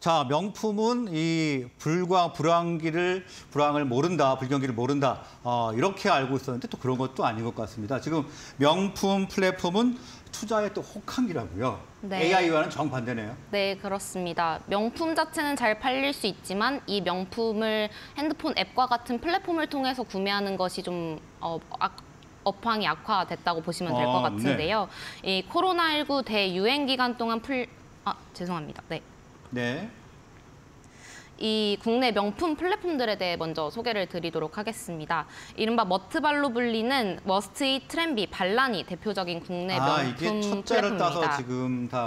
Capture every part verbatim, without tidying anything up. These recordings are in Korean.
자, 명품은 이 불광, 불황기를, 불황을 모른다, 불경기를 모른다, 어, 이렇게 알고 있었는데 또 그런 것도 아닌 것 같습니다. 지금 명품 플랫폼은 투자의 또 혹한기라고요. 네. 에이아이와는 정반대네요. 네, 그렇습니다. 명품 자체는 잘 팔릴 수 있지만 이 명품을 핸드폰 앱과 같은 플랫폼을 통해서 구매하는 것이 좀 어, 악, 업황이 악화됐다고 보시면 될 것 어, 같은데요. 네. 이 코로나십구 대유행 기간 동안 풀... 아, 죄송합니다. 네. 네. 이 국내 명품 플랫폼들에 대해 먼저 소개를 드리도록 하겠습니다. 이른바 머트발로 불리는 머스트잇, 트렌비, 발란이 대표적인 국내 아, 명품 이게 첫자를 플랫폼입니다. 따서 지금 다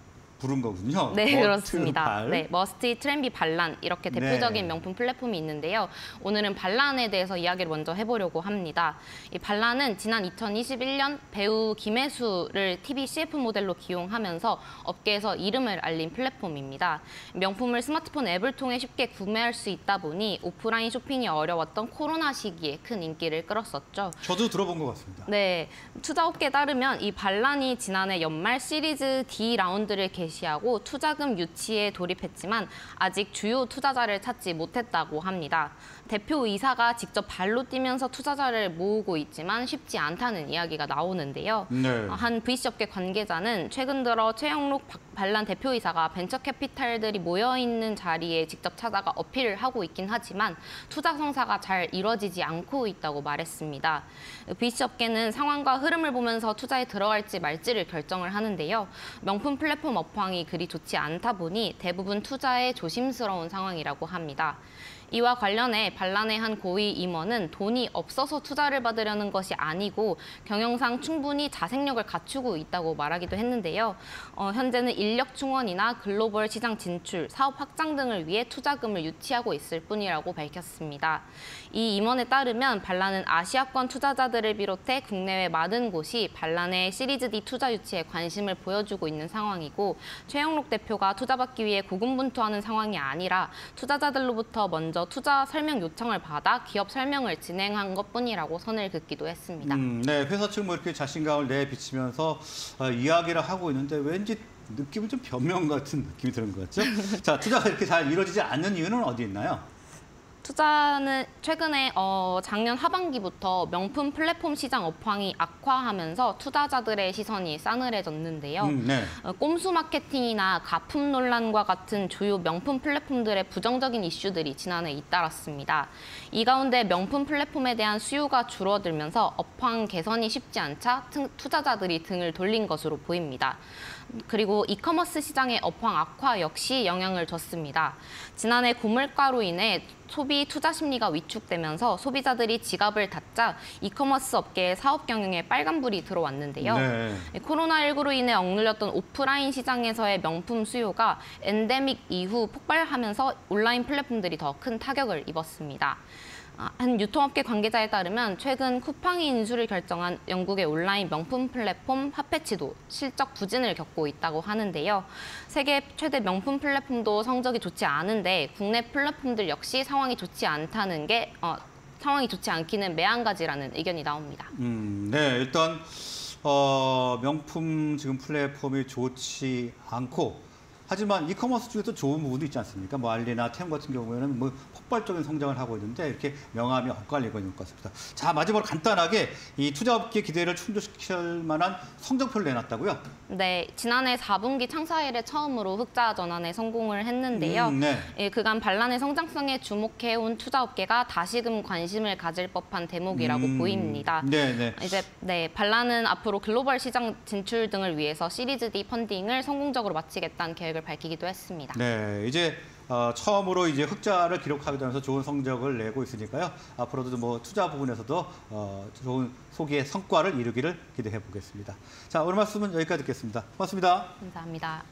부른 거군요. 네, 그렇습니다. 발. 네, 머스티, 트렌비, 발란 이렇게 대표적인 네. 명품 플랫폼이 있는데요. 오늘은 발란에 대해서 이야기를 먼저 해보려고 합니다. 이 발란은 지난 이천이십일 년 배우 김혜수를 티비 씨에프 모델로 기용하면서 업계에서 이름을 알린 플랫폼입니다. 명품을 스마트폰 앱을 통해 쉽게 구매할 수 있다 보니 오프라인 쇼핑이 어려웠던 코로나 시기에 큰 인기를 끌었었죠. 저도 들어본 것 같습니다. 네, 투자업계에 따르면 이 발란이 지난해 연말 시리즈 D 라운드를 개시 하고 투자금 유치에 돌입했지만 아직 주요 투자자를 찾지 못했다고 합니다. 대표이사가 직접 발로 뛰면서 투자자를 모으고 있지만 쉽지 않다는 이야기가 나오는데요. 네. 한 브이씨업계 관계자는 최근 들어 최영록 발란 대표이사가 벤처캐피탈들이 모여있는 자리에 직접 찾아가 어필을 하고 있긴 하지만 투자 성사가 잘 이뤄지지 않고 있다고 말했습니다. 브이씨업계는 상황과 흐름을 보면서 투자에 들어갈지 말지를 결정을 하는데요. 명품 플랫폼 업황이 그리 좋지 않다 보니 대부분 투자에 조심스러운 상황이라고 합니다. 이와 관련해 발란의 한 고위 임원은 돈이 없어서 투자를 받으려는 것이 아니고 경영상 충분히 자생력을 갖추고 있다고 말하기도 했는데요. 어, 현재는 인력 충원이나 글로벌 시장 진출, 사업 확장 등을 위해 투자금을 유치하고 있을 뿐이라고 밝혔습니다. 이 임원에 따르면 발란은 아시아권 투자자들을 비롯해 국내외 많은 곳이 발란의 시리즈 D 투자 유치에 관심을 보여주고 있는 상황이고 최영록 대표가 투자받기 위해 고군분투하는 상황이 아니라 투자자들로부터 먼저 투자 설명 요청을 받아 기업 설명을 진행한 것뿐이라고 선을 긋기도 했습니다. 음, 네, 회사 측 뭐 이렇게 자신감을 내비치면서 어, 이야기를 하고 있는데 왠지 느낌은 좀 변명 같은 느낌이 드는 것 같죠? 자, 투자가 이렇게 잘 이루어지지 않는 이유는 어디 있나요? 투자는 최근에 어, 작년 하반기부터 명품 플랫폼 시장 업황이 악화하면서 투자자들의 시선이 싸늘해졌는데요. 음, 네. 어, 꼼수 마케팅이나 가품 논란과 같은 주요 명품 플랫폼들의 부정적인 이슈들이 지난해 잇따랐습니다. 이 가운데 명품 플랫폼에 대한 수요가 줄어들면서 업황 개선이 쉽지 않자 투자자들이 등을 돌린 것으로 보입니다. 그리고 이커머스 시장의 업황 악화 역시 영향을 줬습니다. 지난해 고물가로 인해 소비 투자 심리가 위축되면서 소비자들이 지갑을 닫자 이커머스 업계의 사업 경영에 빨간불이 들어왔는데요. 네. 코로나십구로 인해 억눌렸던 오프라인 시장에서의 명품 수요가 엔데믹 이후 폭발하면서 온라인 플랫폼들이 더 큰 타격을 입었습니다. 한 유통업계 관계자에 따르면 최근 쿠팡이 인수를 결정한 영국의 온라인 명품 플랫폼 핫패치도 실적 부진을 겪고 있다고 하는데요. 세계 최대 명품 플랫폼도 성적이 좋지 않은데 국내 플랫폼들 역시 상황이 좋지 않다는 게 어, 상황이 좋지 않기는 매한가지라는 의견이 나옵니다. 음, 네, 일단 어, 명품 지금 플랫폼이 좋지 않고 하지만 이커머스 중에도 좋은 부분도 있지 않습니까? 뭐 알리나 템 같은 경우에는 뭐 폭발적인 성장을 하고 있는데 이렇게 명암이 엇갈리고 있는 것 같습니다. 자, 마지막으로 간단하게 이 투자업계 기대를 충족시킬 만한 성적표를 내놨다고요? 네, 지난해 사 분기 창사 이래 처음으로 흑자 전환에 성공을 했는데요. 음, 네. 예, 그간 발란의 성장성에 주목해온 투자업계가 다시금 관심을 가질 법한 대목이라고 음, 보입니다. 네, 네. 이제 네, 발란은 앞으로 글로벌 시장 진출 등을 위해서 시리즈 D 펀딩을 성공적으로 마치겠다는 계획을 밝히기도 했습니다. 네, 이제 어, 처음으로 이제 흑자를 기록하기도 하면서 좋은 성적을 내고 있으니까요. 앞으로도 뭐 투자 부분에서도 어, 좋은 소기의 성과를 이루기를 기대해 보겠습니다. 자, 오늘 말씀은 여기까지 듣겠습니다. 고맙습니다. 감사합니다.